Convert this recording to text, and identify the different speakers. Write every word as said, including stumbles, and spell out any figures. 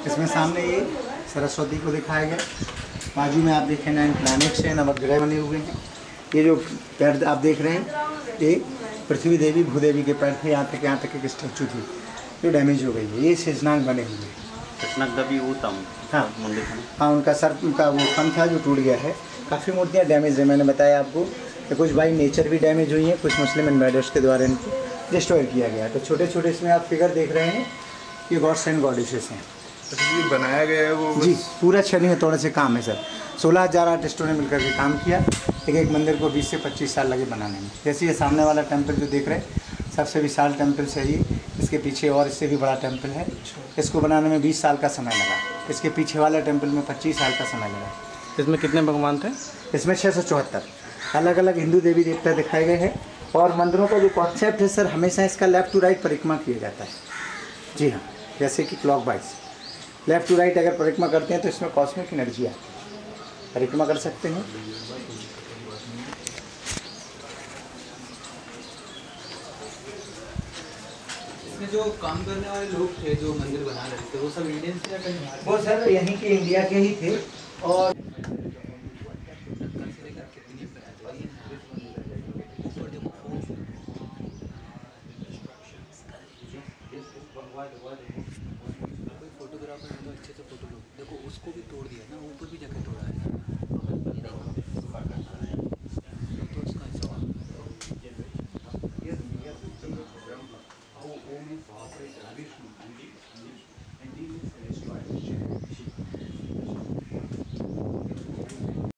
Speaker 1: इसमें सामने ये सरस्वती को दिखाया गया, बाजू में आप देखें नाइन प्लैनेट्स हैं, नवग्रह बने हुए हैं। ये जो पैर आप देख रहे हैं ये पृथ्वी देवी भूदेवी के पैर थे, यहाँ तक यहाँ तक एक स्टैचू थी जो डैमेज हो गई है। ये शेषनाग बने हुए हैं। हाँ हाँ, उनका सर उनका वो फन था जो टूट गया है। काफ़ी मूर्तियाँ डैमेज है, मैंने बताया आपको कि कुछ बाई नेचर भी डैमेज हुई हैं, कुछ मुस्लिम इन्वेडर्स के द्वारा इनको डिस्ट्रॉय किया गया है। तो छोटे छोटे इसमें आप फिगर देख रहे हैं, ये गॉड्स एंड गॉडेसेस हैं।
Speaker 2: ये बनाया गया है वो
Speaker 1: जी, पूरा छड़ी में तोड़ने से काम है सर। सोलह हज़ार आर्टिस्टों ने मिलकर के काम किया। एक एक मंदिर को बीस से पच्चीस साल लगे बनाने में। जैसे ये सामने वाला टेम्पल जो देख रहे हैं, सबसे विशाल टेम्पल से ये, इसके पीछे और इससे भी बड़ा टेम्पल है। इसको बनाने में बीस साल का समय लगा। इसके पीछे वाले टेम्पल में पच्चीस साल का समय लगा।
Speaker 3: इसमें कितने भगवान थे?
Speaker 1: इसमें छः सौ चौहत्तर अलग अलग हिंदू देवी देवता दिखाए गए हैं। और मंदिरों का जो कॉन्सेप्ट है सर, हमेशा इसका लेफ्ट टू राइट परिक्रमा किया जाता है। जी हाँ, जैसे कि clockwise left to right अगर परिक्रमा करते हैं तो इसमें कॉस्मिक एनर्जी आती है, परिक्रमा कर सकते हैं।
Speaker 4: इसमें जो काम करने वाले लोग थे जो मंदिर बना रहे थे, वो सब इंडियन थे या कहीं बाहर?
Speaker 1: वो सर यहीं के इंडिया के ही थे। और
Speaker 4: फोटोग्राफर अच्छे से फोटो लो, देखो उसको भी तोड़ दिया ना, ऊपर भी जाके तोड़ा है।